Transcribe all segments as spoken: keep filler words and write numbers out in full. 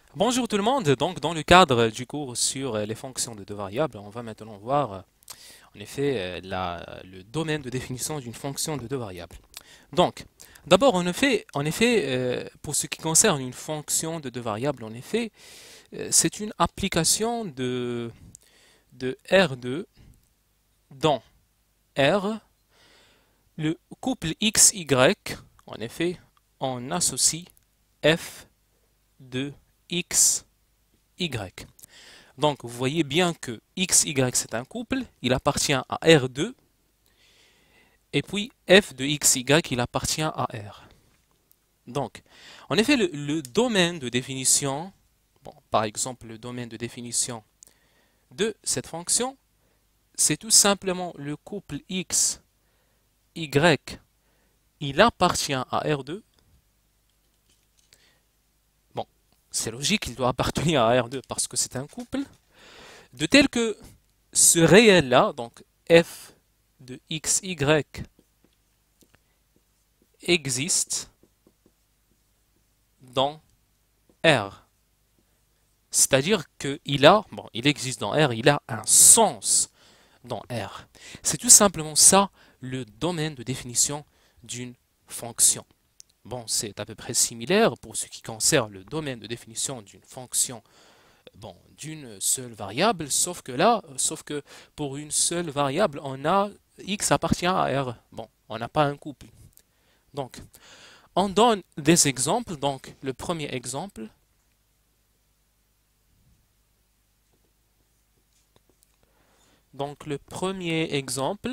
Bonjour tout le monde, donc dans le cadre du cours sur euh, les fonctions de deux variables, on va maintenant voir euh, en effet euh, la- le domaine de définition d'une fonction de deux variables. Donc, d'abord en effet, en effet euh, pour ce qui concerne une fonction de deux variables, en effet, euh, c'est une application de, de R deux dans R, le couple X Y, en effet, on associe F de X Y. Donc, vous voyez bien que X Y, c'est un couple, il appartient à R deux, et puis F de X Y, il appartient à R. Donc, en effet, le, le domaine de définition, bon, par exemple, le domaine de définition de cette fonction, c'est tout simplement le couple X, Y, il appartient à R deux. Bon, c'est logique, il doit appartenir à R deux parce que c'est un couple, de tel que ce réel-là, donc F de X Y, existe dans R. C'est-à-dire qu'il a, bon, il existe dans R, il a un sens dans R. C'est tout simplement ça le domaine de définition d'une fonction. Bon, c'est à peu près similaire pour ce qui concerne le domaine de définition d'une fonction, bon, d'une seule variable, sauf que là, sauf que pour une seule variable, on a X appartient à R. Bon, on n'a pas un couple. Donc, on donne des exemples. Donc, le premier exemple, donc le premier exemple,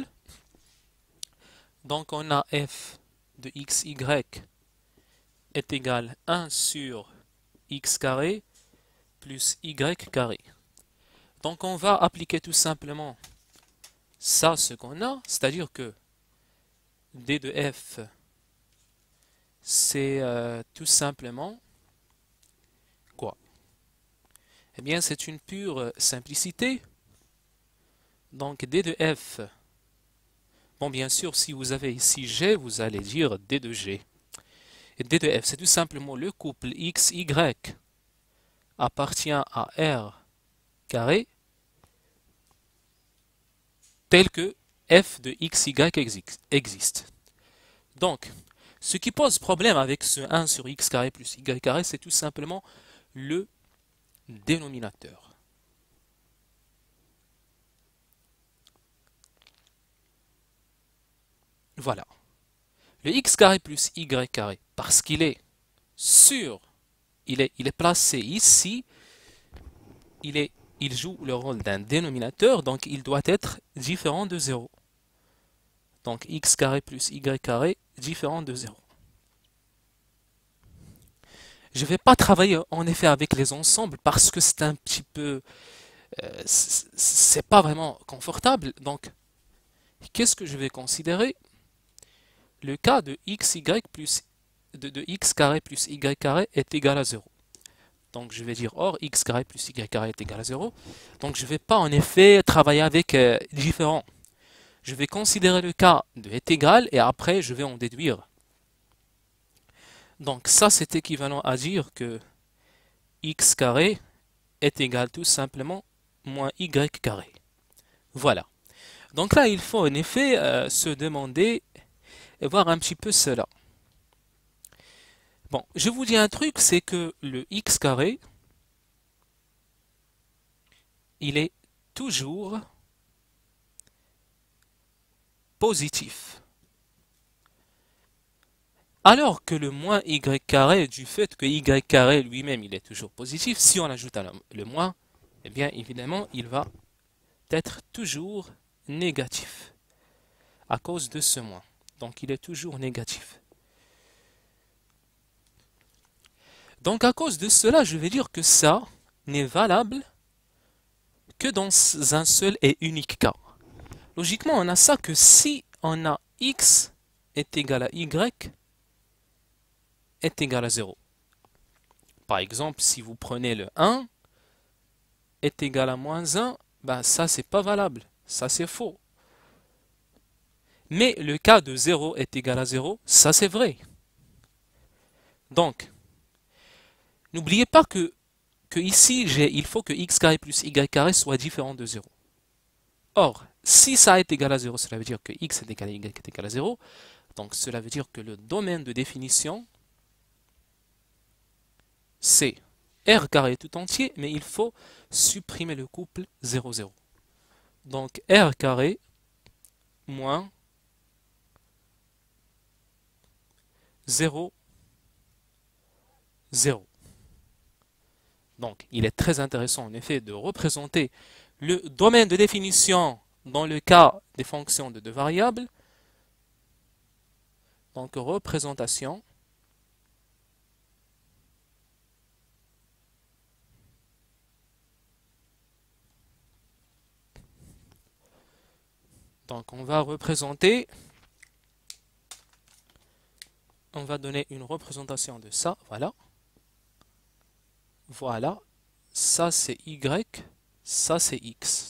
donc on a f de xy est égal à un sur x carré plus y carré. Donc on va appliquer tout simplement ça, ce qu'on a, c'est-à-dire que d de f, c'est euh, tout simplement quoi? Eh bien, c'est une pure simplicité. Donc d de f, bon, bien sûr, si vous avez ici g, vous allez dire d de g. Et d de f, c'est tout simplement le couple x, y appartient à R carré tel que f de x, y existe. Donc, ce qui pose problème avec ce un sur x carré plus y carré, c'est tout simplement le dénominateur. Voilà. Le x carré plus y carré, parce qu'il est sur, il est, il est placé ici, il, est, il joue le rôle d'un dénominateur, donc il doit être différent de zéro. Donc x carré plus y carré différent de zéro. Je ne vais pas travailler en effet avec les ensembles parce que c'est un petit peu, euh, c'est pas vraiment confortable. Donc, qu'est-ce que je vais considérer? Le cas de xy plus de, de x carré plus y carré est égal à zéro. Donc, je vais dire or x carré plus y carré est égal à zéro. Donc, je ne vais pas en effet travailler avec euh, différents. Je vais considérer le cas de est égal et après je vais en déduire. Donc, ça c'est équivalent à dire que x carré est égal tout simplement moins y carré. Voilà. Donc là, il faut en effet euh, se demander et voir un petit peu cela. Bon, je vous dis un truc, c'est que le x carré, il est toujours positif. Alors que le moins y carré, du fait que y carré lui-même, il est toujours positif, si on ajoute le moins, eh bien évidemment, il va être toujours négatif à cause de ce moins. Donc il est toujours négatif. Donc à cause de cela, je vais dire que ça n'est valable que dans un seul et unique cas. Logiquement, on a ça que si on a x est égal à y est égal à zéro. Par exemple, si vous prenez le un est égal à moins un, ben ça c'est pas valable, ça c'est faux. Mais le cas de zéro est égal à zéro, ça c'est vrai. Donc, n'oubliez pas que que ici, j'ai, il faut que x carré plus y carré soit différent de zéro. Or, si ça est égal à zéro, cela veut dire que x est égal à y est égal à zéro. Donc cela veut dire que le domaine de définition, c'est R carré tout entier, mais il faut supprimer le couple zéro, zéro. Donc R carré moins zéro, zéro. Donc il est très intéressant en effet de représenter le domaine de définition dans le cas des fonctions de deux variables. Donc représentation donc on va représenter, on va donner une représentation de ça, voilà. Voilà, ça c'est y, ça c'est x.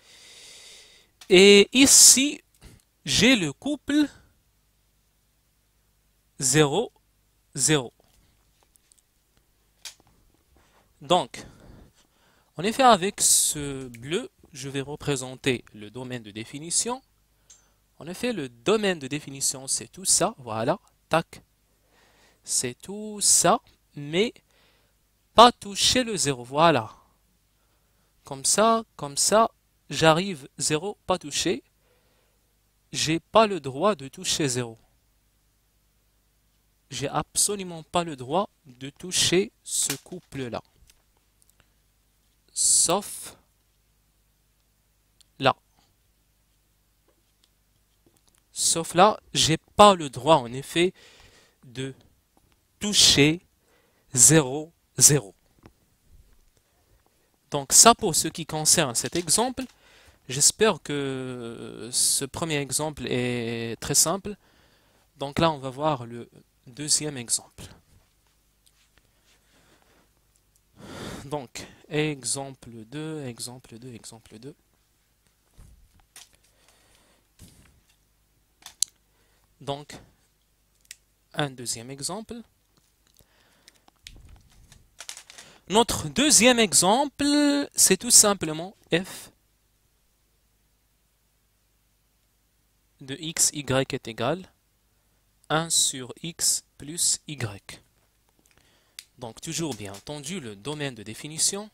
Et ici, j'ai le couple zéro, zéro. Donc, en effet, avec ce bleu, je vais représenter le domaine de définition. En effet, le domaine de définition, c'est tout ça, voilà, tac. C'est tout ça, mais pas toucher le zéro, voilà. Comme ça, comme ça, j'arrive zéro, pas touché. J'ai pas le droit de toucher zéro. J'ai absolument pas le droit de toucher ce couple-là. Sauf là. Sauf là, j'ai pas le droit en effet de toucher zéro, zéro. Donc ça pour ce qui concerne cet exemple, j'espère que ce premier exemple est très simple. Donc là, on va voir le deuxième exemple. Donc, exemple deux, exemple deux, exemple deux. Donc, un deuxième exemple. Notre deuxième exemple, c'est tout simplement f de x, y est égal à un sur x plus y. Donc, toujours bien entendu, le domaine de définition,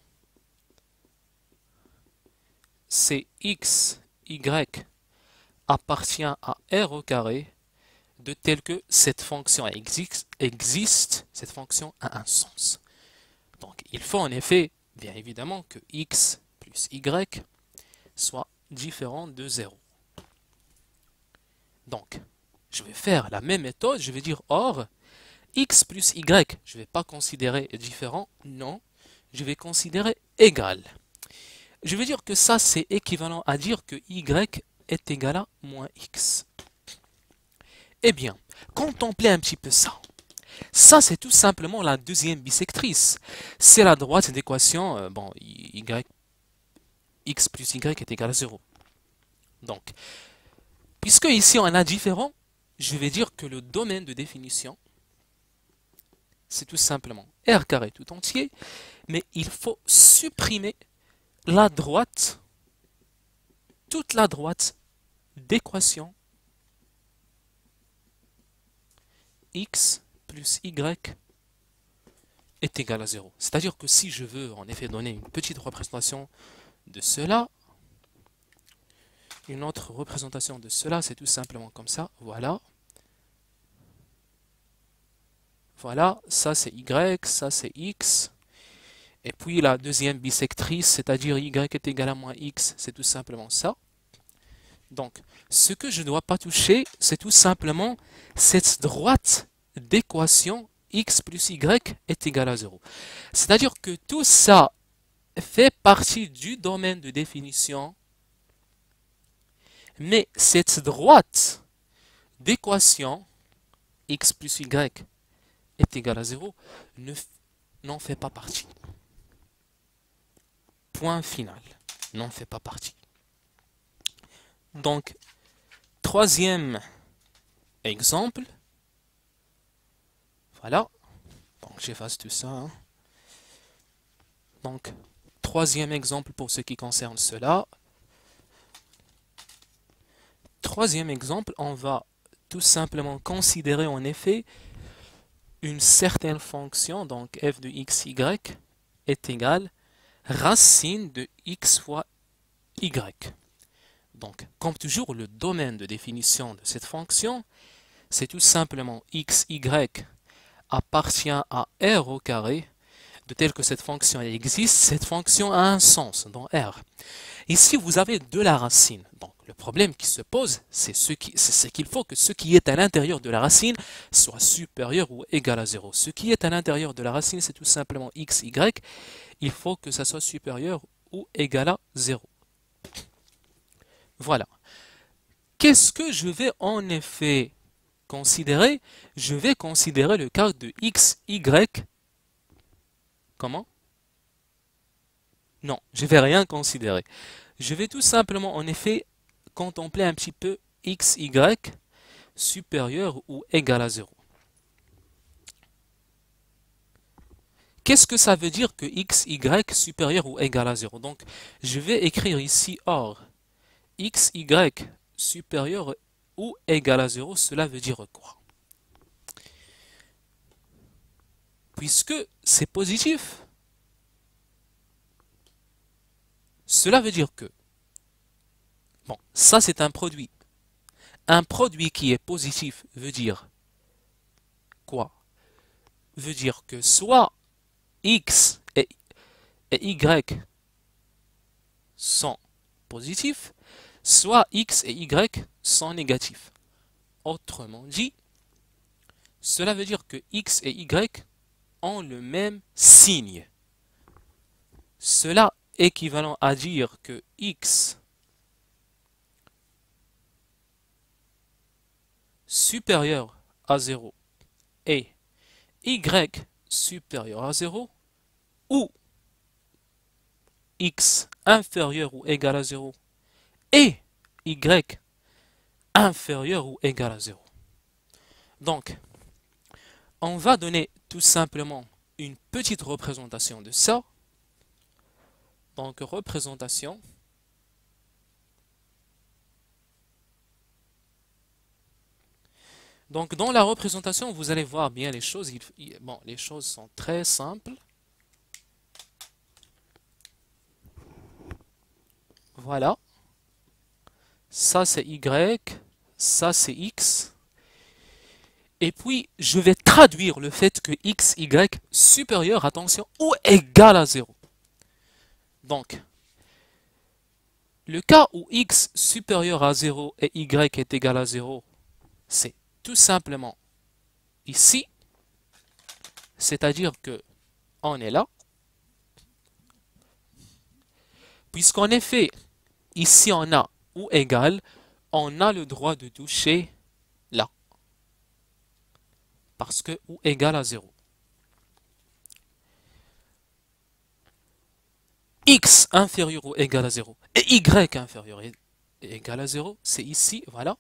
c'est x, y appartient à r au carré de tel que cette fonction existe, existe, cette fonction a un sens. Donc, il faut en effet, bien évidemment, que x plus y soit différent de zéro. Donc, je vais faire la même méthode, je vais dire or, x plus y, je ne vais pas considérer différent, non, je vais considérer égal. Je veux dire que ça, c'est équivalent à dire que y est égal à moins x. Eh bien, contemplez un petit peu ça. Ça, c'est tout simplement la deuxième bisectrice. C'est la droite d'équation, euh, bon, y, x plus y est égal à zéro. Donc, puisque ici on a différent, je vais dire que le domaine de définition, c'est tout simplement R carré tout entier, mais il faut supprimer la droite, toute la droite d'équation x plus y est égal à zéro. C'est-à-dire que si je veux en effet donner une petite représentation de cela, une autre représentation de cela, c'est tout simplement comme ça, voilà. Voilà, ça c'est y, ça c'est x. Et puis la deuxième bisectrice, c'est-à-dire y est égal à moins x, c'est tout simplement ça. Donc, ce que je ne dois pas toucher, c'est tout simplement cette droite d'équation x plus y est égal à zéro. C'est-à-dire que tout ça fait partie du domaine de définition, mais cette droite d'équation x plus y est égal à zéro n'en fait pas partie. Point final, n'en fait pas partie. Donc, troisième exemple. Voilà. Donc, j'efface tout ça. Hein. Donc, troisième exemple pour ce qui concerne cela. Troisième exemple, on va tout simplement considérer en effet une certaine fonction, donc f de xy est égale racine de x fois y. Donc, comme toujours, le domaine de définition de cette fonction, c'est tout simplement xy appartient à r au carré, de tel que cette fonction existe, cette fonction a un sens dans R. Ici, vous avez de la racine. Donc, le problème qui se pose, c'est ce qui, c'est qu'il faut que ce qui est à l'intérieur de la racine soit supérieur ou égal à zéro. Ce qui est à l'intérieur de la racine, c'est tout simplement x, y. Il faut que ça soit supérieur ou égal à zéro. Voilà. Qu'est-ce que je vais en effet considérer? Je vais considérer le cas de x, y. Comment? Non, je ne vais rien considérer. Je vais tout simplement, en effet, contempler un petit peu x, y supérieur ou égal à zéro. Qu'est-ce que ça veut dire que x, y supérieur ou égal à zéro? Donc, je vais écrire ici or x, y supérieur ou égal à zéro, cela veut dire quoi? Puisque c'est positif, cela veut dire que, bon, ça c'est un produit. Un produit qui est positif veut dire quoi? Veut dire que soit x et, et y sont positifs, soit x et y sont négatifs. Autrement dit, cela veut dire que x et y ont le même signe. Cela est équivalent à dire que x supérieur à zéro et y supérieur à zéro ou x inférieur ou égal à zéro et y inférieur ou égal à zéro. Donc, on va donner tout simplement une petite représentation de ça. Donc, représentation. Donc, dans la représentation, vous allez voir bien les choses. Il, il, bon, les choses sont très simples. Voilà. Ça, c'est y. Ça, c'est x. Et puis, je vais traduire le fait que x, y supérieur, attention, ou égal à zéro. Donc, le cas où x supérieur à zéro et y est égal à zéro, c'est tout simplement ici. C'est-à-dire que on est là. Puisqu'en effet, ici on a ou égal, on a le droit de toucher là. Parce que ou égal à zéro. X inférieur ou égal à zéro et Y inférieur et égal à zéro, c'est ici, voilà.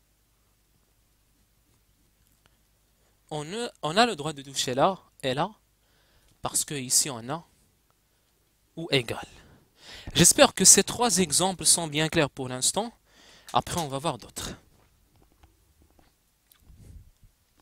On a, on a le droit de toucher là et là, parce que ici on a ou égal. J'espère que ces trois exemples sont bien clairs pour l'instant. Après, on va voir d'autres.